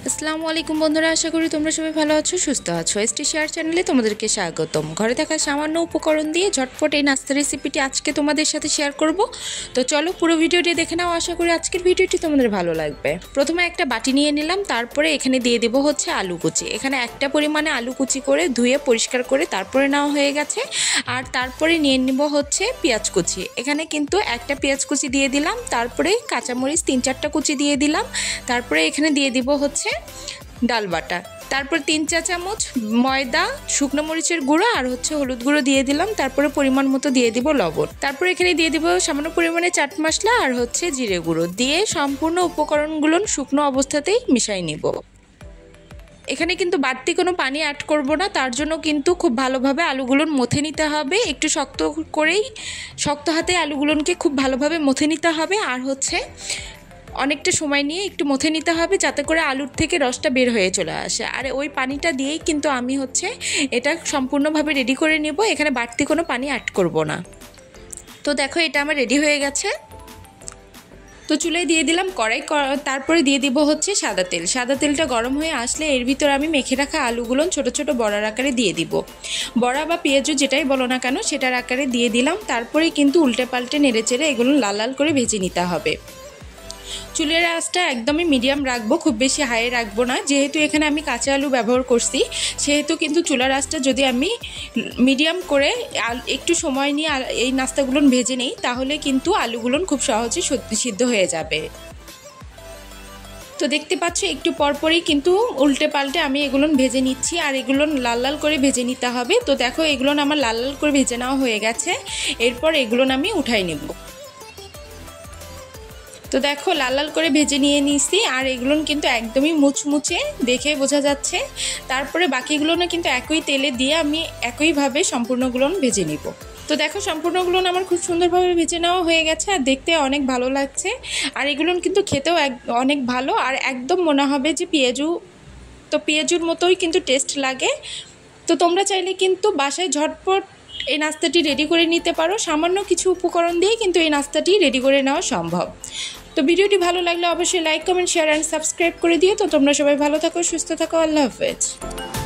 আসসালামু আলাইকুম বন্ধুরা, আশা করি তোমরা সবাই ভালো আছো, সুস্থ আছো। এসটি শেয়ার চ্যানেলে তোমাদেরকে স্বাগতম। ঘরে থাকা সামান্য উপকরণ দিয়ে ঝটপট এই নাস্তা রেসিপিটি আজকে তোমাদের সাথে শেয়ার করব। তো চলো পুরো ভিডিওটি দেখে নাও, আশা করি আজকের ভিডিওটি তোমাদের ভালো লাগবে। প্রথমে একটা বাটি নিয়ে নিলাম, তারপরে এখানে দিয়ে দেবো হচ্ছে আলু কুচি। এখানে একটা পরিমাণে আলু কুচি করে ধুয়ে পরিষ্কার করে তারপরে নেওয়া হয়ে গেছে। আর তারপরে নিয়ে নিব হচ্ছে পেঁয়াজ কুচি। এখানে কিন্তু একটা পেঁয়াজ কুচি দিয়ে দিলাম, তারপরে কাঁচামরিচ 3-4টা কুচি দিয়ে দিলাম, তারপরে এখানে দিয়ে দিব হচ্ছে ডাল বাটা, তারপর 3 চা চামচ ময়দা, শুকনো মরিচের গুঁড়ো আর হচ্ছে হলুদ গুঁড়ো দিয়ে দিলাম, তারপরে পরিমাণ মতো দিয়ে দিব লবণ, তারপর এখানে দিয়ে দিব সামান্য পরিমাণে চাট মশলা আর হচ্ছে জিরে গুঁড়ো দিয়ে সম্পূর্ণ উপকরণগুলো শুকনো অবস্থাতেই মিশাই নিব। এখানে কিন্তু বাড়তি কোনো পানি অ্যাড করব না, তার জন্য কিন্তু খুব ভালোভাবে আলুগুলো মথে নিতে হবে। একটু শক্ত হাতে আলুগুলোকে খুব ভালোভাবে মথে নিতে হবে আর হচ্ছে অনেকটা সময় নিয়ে একটু মথে নিতে হবে, যাতে করে আলুর থেকে রসটা বের হয়ে চলে আসে। আর ওই পানিটা দিয়েই কিন্তু আমি হচ্ছে এটা সম্পূর্ণভাবে রেডি করে নেব। এখানে বাড়তি কোনো পানি অ্যাড করব না। তো দেখো, এটা আমার রেডি হয়ে গেছে। তো চুলায় দিয়ে দিলাম কড়াই, তারপরে দিয়ে দিব হচ্ছে সাদা তেল। সাদা তেলটা গরম হয়ে আসলে এর ভিতর আমি মেখে রাখা আলুগুলো ছোট ছোট বড়ার আকারে দিয়ে দিব। বড়া বা পেঁয়াজু যেটাই বলো না কেন সেটার আকারে দিয়ে দিলাম। তারপরে কিন্তু উল্টে পাল্টে নেড়ে চেড়ে এগুলো লাল লাল করে ভেজে নিতে হবে। চুলের আঁচটা একদমই মিডিয়াম রাখবো, খুব বেশি হাই রাখবো না। যেহেতু এখানে আমি কাঁচা আলু ব্যবহার করছি, সেহেতু কিন্তু চুলার আঁচটা যদি আমি মিডিয়াম করে একটু সময় নিয়ে এই নাস্তাগুলো ভেজে নিই, তাহলে কিন্তু আলুগুলো খুব সহজে সিদ্ধ হয়ে যাবে। তো দেখতে পাচ্ছ একটু পরপরই কিন্তু উল্টে পাল্টে আমি এগুলো ভেজে নিচ্ছি, আর এগুলো লাল লাল করে ভেজে নিতে হবে। তো দেখো, এগুলো আমার লাল লাল করে ভেজে নেওয়া হয়ে গেছে। এরপর এগুলো আমি উঠাই নেব। তো দেখো, লাল লাল করে ভেজে নিয়ে নিছি, আর এগুলো কিন্তু একদমই মুচমুচে দেখে বোঝা যাচ্ছে। তারপরে বাকিগুলো কিন্তু একই তেলে দিয়ে আমি একইভাবে সম্পূর্ণগুলো ভেজে নিব। তো দেখো, সম্পূর্ণগুলো আমার খুব সুন্দরভাবে ভেজে নেওয়া হয়ে গেছে, আর দেখতে অনেক ভালো লাগছে। আর এগুলো কিন্তু খেতেও অনেক ভালো, আর একদম মনে হবে যে পেঁয়াজুর মতোই কিন্তু টেস্ট লাগে। তো তোমরা চাইলে কিন্তু বাসায় ঝটপট এই নাস্তাটি রেডি করে নিতে পারো। সামান্য কিছু উপকরণ দিয়ে কিন্তু এই নাস্তাটি রেডি করে নেওয়া সম্ভব। তো ভিডিওটি ভালো লাগলে অবশ্যই like, comment, share and subscribe করে দিও। তো তোমরা সবাই ভালো থাকো, সুস্থ থাকো। আল্লাহ হাফেজ।